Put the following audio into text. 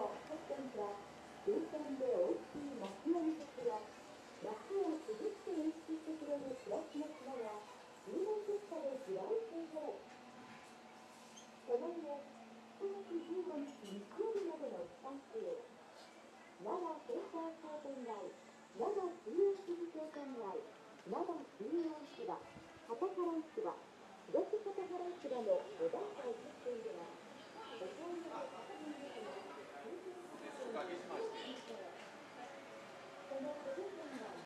発展者、新鮮でおいしい町の味覚や、街を涼しく演出してくれる暮らしの島が、注文結果でフランスへ。この上、9月15日日曜日までの期間中、奈良センター商店街、奈良中央市議商店街、奈良中央市場、畑原市場、東畑原市場の5段階決定では、お買い物の確認などの通常おかけしまして。 そのプレゼンが